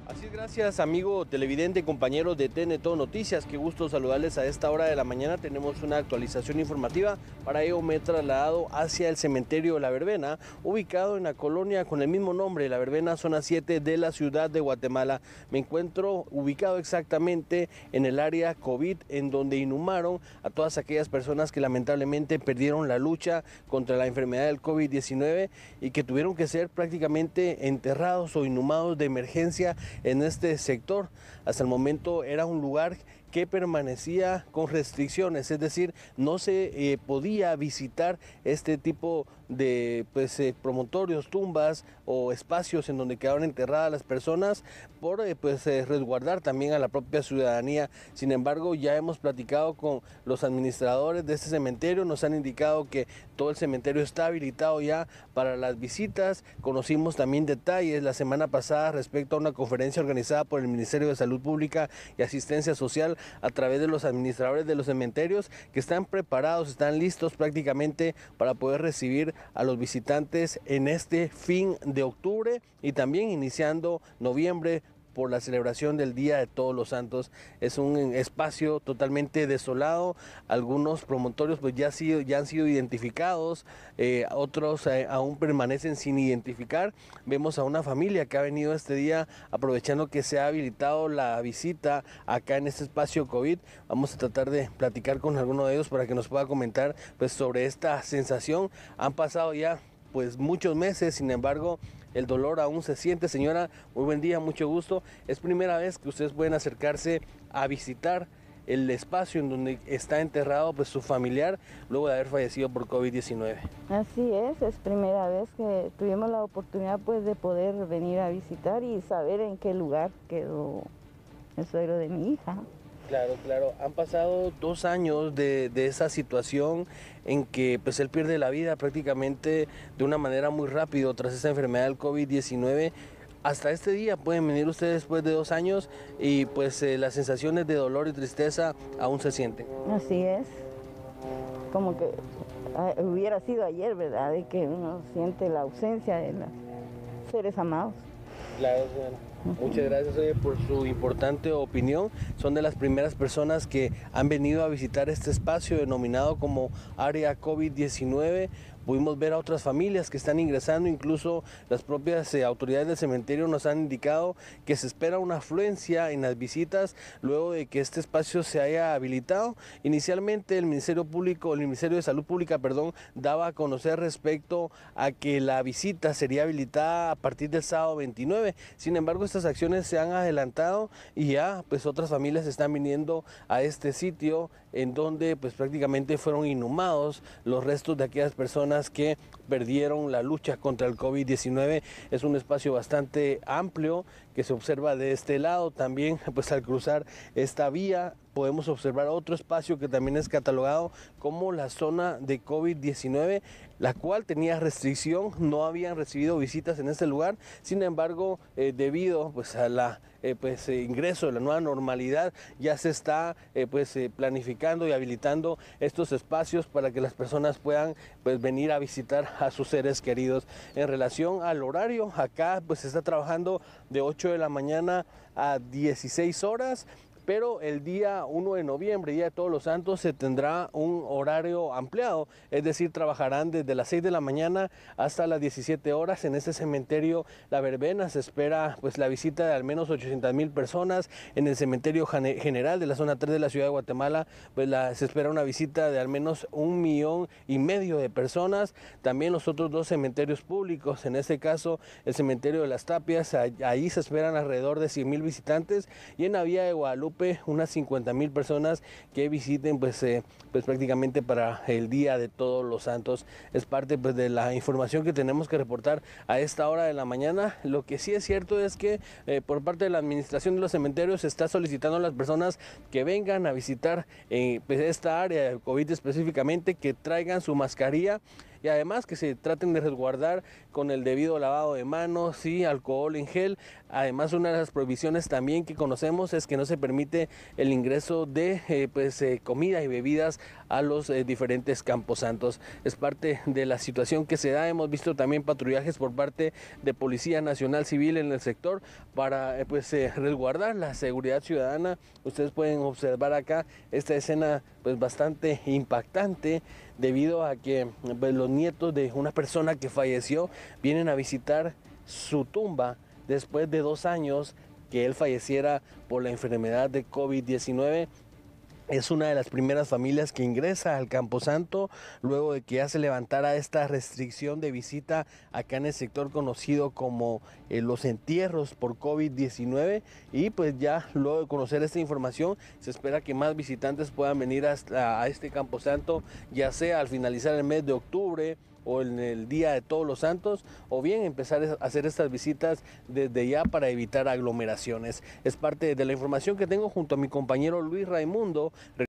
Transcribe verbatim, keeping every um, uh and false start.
Así es, gracias amigo televidente, compañero de T N T Noticias, qué gusto saludarles a esta hora de la mañana. Tenemos una actualización informativa, para ello me he trasladado hacia el cementerio La Verbena, ubicado en la colonia con el mismo nombre, La Verbena, zona siete de la ciudad de Guatemala. Me encuentro ubicado exactamente en el área COVID, en donde inhumaron a todas aquellas personas que lamentablemente perdieron la lucha contra la enfermedad del COVID diecinueve y que tuvieron que ser prácticamente enterrados o inhumados de emergencia en este sector. Hasta el momento era un lugar que permanecía con restricciones, es decir, no se eh, podía visitar este tipo de pues, eh, promontorios, tumbas o espacios en donde quedaban enterradas las personas por eh, pues, eh, resguardar también a la propia ciudadanía. Sin embargo, ya hemos platicado con los administradores de este cementerio, nos han indicado que todo el cementerio está habilitado ya para las visitas. Conocimos también detalles la semana pasada respecto a una conferencia organizada por el Ministerio de Salud Pública y Asistencia Social a través de los administradores de los cementerios, que están preparados, están listos prácticamente para poder recibir a los visitantes en este fin de octubre y también iniciando noviembre por la celebración del Día de Todos los Santos. Es un espacio totalmente desolado, algunos promontorios pues ya, sido, ya han sido identificados, eh, otros eh, aún permanecen sin identificar. Vemos a una familia que ha venido este día aprovechando que se ha habilitado la visita acá en este espacio COVID. Vamos a tratar de platicar con alguno de ellos para que nos pueda comentar pues sobre esta sensación. Han pasado ya pues muchos meses, sin embargo el dolor aún se siente. Señora, muy buen día, mucho gusto. Es primera vez que ustedes pueden acercarse a visitar el espacio en donde está enterrado pues su familiar luego de haber fallecido por COVID diecinueve. Así es, es primera vez que tuvimos la oportunidad pues de poder venir a visitar y saber en qué lugar quedó el suegro de mi hija. Claro, claro. Han pasado dos años de, de esa situación en que pues él pierde la vida prácticamente de una manera muy rápido tras esa enfermedad del COVID diecinueve. Hasta este día pueden venir ustedes después de dos años y pues eh, las sensaciones de dolor y tristeza aún se sienten. Así es, como que ah, hubiera sido ayer, ¿verdad? De que uno siente la ausencia de los seres amados. Claro, señora. Muchas gracias oye, por su importante opinión. Son de las primeras personas que han venido a visitar este espacio denominado como área COVID diecinueve. Pudimos ver a otras familias que están ingresando, incluso las propias eh, autoridades del cementerio nos han indicado que se espera una afluencia en las visitas luego de que este espacio se haya habilitado. Inicialmente el Ministerio Público, el Ministerio de Salud Pública, perdón, daba a conocer respecto a que la visita sería habilitada a partir del sábado veintinueve. Sin embargo, estas acciones se han adelantado y ya pues otras familias están viniendo a este sitio en donde pues prácticamente fueron inhumados los restos de aquellas personas que perdieron la lucha contra el COVID diecinueve. Es un espacio bastante amplio que se observa de este lado. También pues al cruzar esta vía podemos observar otro espacio que también es catalogado como la zona de COVID diecinueve, la cual tenía restricción, no habían recibido visitas en este lugar. Sin embargo, eh, debido pues a la eh, pues eh, ingreso de la nueva normalidad, ya se está eh, pues eh, planificando y habilitando estos espacios para que las personas puedan pues venir a visitar a sus seres queridos. En relación al horario, acá pues se está trabajando de ocho de la mañana a dieciséis horas. Pero el día uno de noviembre, Día de Todos los Santos, se tendrá un horario ampliado, es decir, trabajarán desde las seis de la mañana hasta las diecisiete horas. En este cementerio La Verbena se espera pues la visita de al menos ochocientas mil personas. En el cementerio general de la zona tres de la ciudad de Guatemala pues la, se espera una visita de al menos un millón y medio de personas. También los otros dos cementerios públicos, en este caso el cementerio de Las Tapias, ahí se esperan alrededor de cien mil visitantes, y en la Vía de Guadalupe unas cincuenta mil personas que visiten pues, eh, pues prácticamente para el Día de Todos los Santos. Es parte pues de la información que tenemos que reportar a esta hora de la mañana. Lo que sí es cierto es que eh, por parte de la administración de los cementerios se está solicitando a las personas que vengan a visitar eh, pues esta área de COVID específicamente que traigan su mascarilla y además que se traten de resguardar con el debido lavado de manos y alcohol en gel. Además, una de las prohibiciones también que conocemos es que no se permite el ingreso de eh, pues, eh, comida y bebidas a los eh, diferentes camposantos. Es parte de la situación que se da. Hemos visto también patrullajes por parte de Policía Nacional Civil en el sector para eh, pues, eh, resguardar la seguridad ciudadana. Ustedes pueden observar acá esta escena pues, bastante impactante debido a que pues, los nietos de una persona que falleció vienen a visitar su tumba después de dos años que él falleciera por la enfermedad de COVID diecinueve. Es una de las primeras familias que ingresa al Camposanto luego de que ya se levantara esta restricción de visita acá en el sector conocido como eh, los entierros por COVID diecinueve, y pues ya luego de conocer esta información se espera que más visitantes puedan venir hasta a este Camposanto, ya sea al finalizar el mes de octubre o en el Día de Todos los Santos, o bien empezar a hacer estas visitas desde ya para evitar aglomeraciones. Es parte de la información que tengo junto a mi compañero Luis Raimundo.